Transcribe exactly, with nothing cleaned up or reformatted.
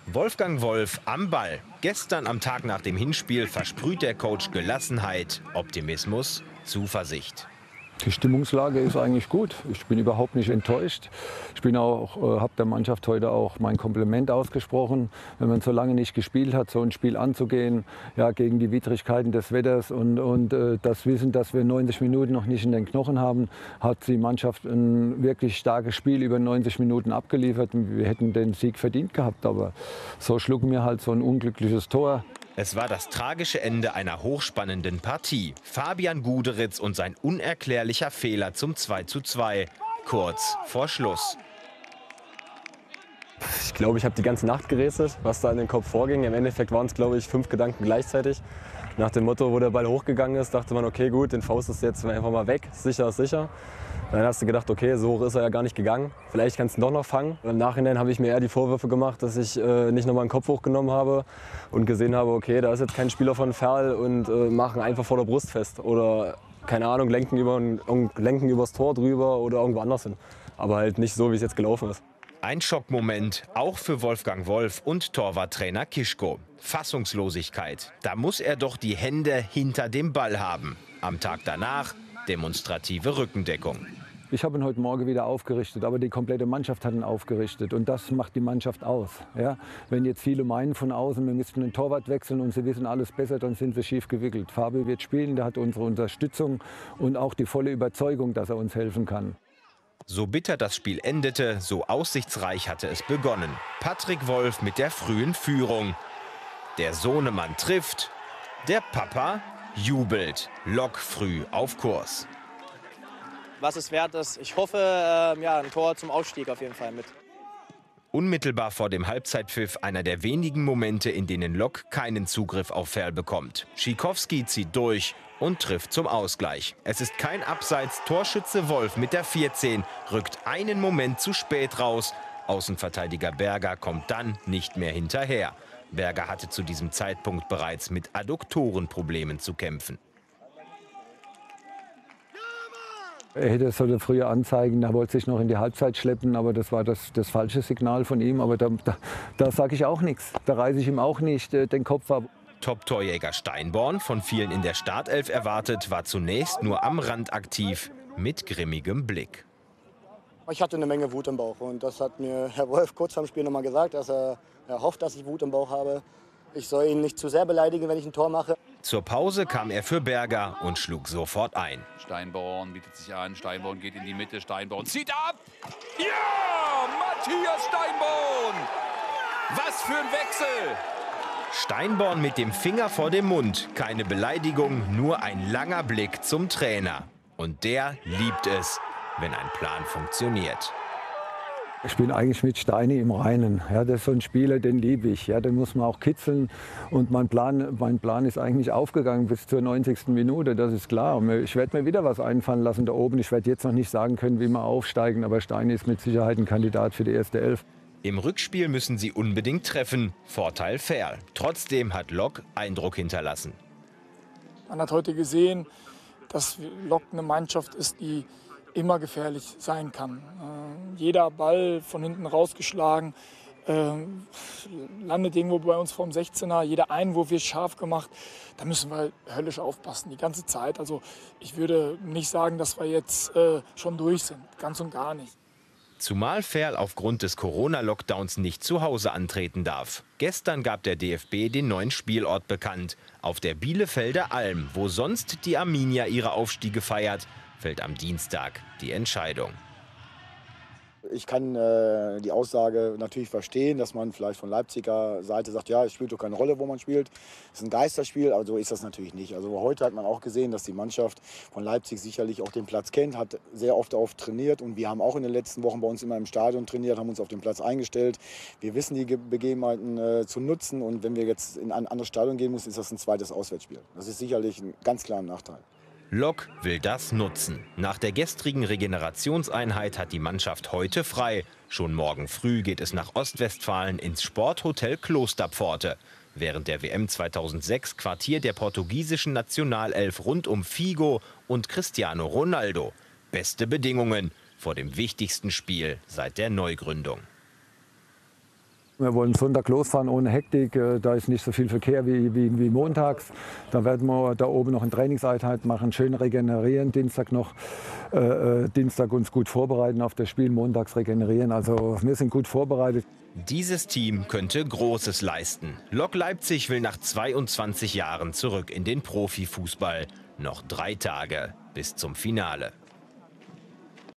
Wolfgang Wolf am Ball. Gestern am Tag nach dem Hinspiel versprüht der Coach Gelassenheit, Optimismus, Zuversicht. Die Stimmungslage ist eigentlich gut. Ich bin überhaupt nicht enttäuscht. Ich bin auch, äh, habe der Mannschaft heute auch mein Kompliment ausgesprochen. Wenn man so lange nicht gespielt hat, so ein Spiel anzugehen, ja, gegen die Widrigkeiten des Wetters und, und äh, das Wissen, dass wir neunzig Minuten noch nicht in den Knochen haben, hat die Mannschaft ein wirklich starkes Spiel über neunzig Minuten abgeliefert. Wir hätten den Sieg verdient gehabt, aber so schlucken wir halt so ein unglückliches Tor. Es war das tragische Ende einer hochspannenden Partie. Fabian Guderitz und sein unerklärlicher Fehler zum zwei zu zwei, kurz vor Schluss. Ich glaube, ich habe die ganze Nacht gerätselt, was da in den Kopf vorging. Im Endeffekt waren es, glaube ich, fünf Gedanken gleichzeitig. Nach dem Motto, wo der Ball hochgegangen ist, dachte man, okay, gut, den Faust ist jetzt einfach mal weg, sicher ist sicher. Dann hast du gedacht, okay, so hoch ist er ja gar nicht gegangen. Vielleicht kannst du ihn doch noch fangen. Im Nachhinein habe ich mir eher die Vorwürfe gemacht, dass ich äh, nicht nochmal den Kopf hochgenommen habe und gesehen habe, okay, da ist jetzt kein Spieler von Ferl und äh, machen einfach vor der Brust fest. Oder, keine Ahnung, lenken, über, lenken übers Tor drüber oder irgendwo anders hin. Aber halt nicht so, wie es jetzt gelaufen ist. Ein Schockmoment, auch für Wolfgang Wolf und Torwarttrainer Kischko. Fassungslosigkeit. Da muss er doch die Hände hinter dem Ball haben. Am Tag danach demonstrative Rückendeckung. Ich habe ihn heute Morgen wieder aufgerichtet, aber die komplette Mannschaft hat ihn aufgerichtet. Und das macht die Mannschaft aus. Ja? Wenn jetzt viele meinen von außen, wir müssten den Torwart wechseln und sie wissen alles besser, dann sind sie schief gewickelt. Fabio wird spielen, der hat unsere Unterstützung und auch die volle Überzeugung, dass er uns helfen kann. So bitter das Spiel endete, so aussichtsreich hatte es begonnen. Patrick Wolf mit der frühen Führung. Der Sohnemann trifft, der Papa jubelt. Lok früh auf Kurs. Was es wert ist. Ich hoffe, äh, ja, ein Tor zum Aufstieg auf jeden Fall mit. Unmittelbar vor dem Halbzeitpfiff einer der wenigen Momente, in denen Lok keinen Zugriff auf Ferl bekommt. Schikowski zieht durch und trifft zum Ausgleich. Es ist kein Abseits. Torschütze Wolf mit der vierzehn rückt einen Moment zu spät raus. Außenverteidiger Berger kommt dann nicht mehr hinterher. Berger hatte zu diesem Zeitpunkt bereits mit Adduktorenproblemen zu kämpfen. Er hätte es sollte früher anzeigen, er wollte sich noch in die Halbzeit schleppen, aber das war das, das falsche Signal von ihm. Aber da, da, da sage ich auch nichts. Da reiße ich ihm auch nicht äh, den Kopf ab. Top-Torjäger Steinborn, von vielen in der Startelf erwartet, war zunächst nur am Rand aktiv, mit grimmigem Blick. Ich hatte eine Menge Wut im Bauch und das hat mir Herr Wolf kurz vor dem Spiel noch mal gesagt, dass er, er hofft, dass ich Wut im Bauch habe. Ich soll ihn nicht zu sehr beleidigen, wenn ich ein Tor mache. Zur Pause kam er für Berger und schlug sofort ein. Steinborn bietet sich an, Steinborn geht in die Mitte, Steinborn zieht ab. Ja, Matthias Steinborn! Was für ein Wechsel! Steinborn mit dem Finger vor dem Mund. Keine Beleidigung, nur ein langer Blick zum Trainer. Und der liebt es, wenn ein Plan funktioniert. Ich bin eigentlich mit Steini im Reinen. Ja, das ist so ein Spieler, den liebe ich. Ja, den muss man auch kitzeln. Und mein Plan, mein Plan ist eigentlich aufgegangen bis zur neunzigsten Minute, das ist klar. Ich werde mir wieder was einfallen lassen da oben. Ich werde jetzt noch nicht sagen können, wie wir aufsteigen, aber Steini ist mit Sicherheit ein Kandidat für die erste Elf. Im Rückspiel müssen sie unbedingt treffen. Vorteil Ferl. Trotzdem hat Lok Eindruck hinterlassen. Man hat heute gesehen, dass Lok eine Mannschaft ist, die immer gefährlich sein kann. Äh, jeder Ball von hinten rausgeschlagen, äh, landet irgendwo bei uns vorm sechzehner, jeder Einwurf wird scharf gemacht. Da müssen wir höllisch aufpassen, die ganze Zeit. Also ich würde nicht sagen, dass wir jetzt äh, schon durch sind, ganz und gar nicht. Zumal Ferl aufgrund des Corona-Lockdowns nicht zu Hause antreten darf. Gestern gab der D F B den neuen Spielort bekannt. Auf der Bielefelder Alm, wo sonst die Arminia ihre Aufstiege feiert, fällt am Dienstag die Entscheidung. Ich kann äh, die Aussage natürlich verstehen, dass man vielleicht von Leipziger Seite sagt, ja, es spielt doch keine Rolle, wo man spielt. Es ist ein Geisterspiel, aber so ist das natürlich nicht. Also heute hat man auch gesehen, dass die Mannschaft von Leipzig sicherlich auch den Platz kennt, hat sehr oft darauf trainiert und wir haben auch in den letzten Wochen bei uns immer im Stadion trainiert, haben uns auf den Platz eingestellt. Wir wissen die Begebenheiten äh, zu nutzen und wenn wir jetzt in ein anderes Stadion gehen müssen, ist das ein zweites Auswärtsspiel. Das ist sicherlich ein ganz klarer Nachteil. Lok will das nutzen. Nach der gestrigen Regenerationseinheit hat die Mannschaft heute frei. Schon morgen früh geht es nach Ostwestfalen ins Sporthotel Klosterpforte. Während der W M zweitausendsechs Quartier der portugiesischen Nationalelf rund um Figo und Cristiano Ronaldo. Beste Bedingungen vor dem wichtigsten Spiel seit der Neugründung. Wir wollen Sonntag losfahren ohne Hektik. Da ist nicht so viel Verkehr wie, wie, wie montags. Da werden wir da oben noch eine Trainingseinheit machen, schön regenerieren. Dienstag noch äh, Dienstag uns gut vorbereiten auf das Spiel, montags regenerieren. Also wir sind gut vorbereitet. Dieses Team könnte Großes leisten. Lok Leipzig will nach zweiundzwanzig Jahren zurück in den Profifußball. Noch drei Tage bis zum Finale.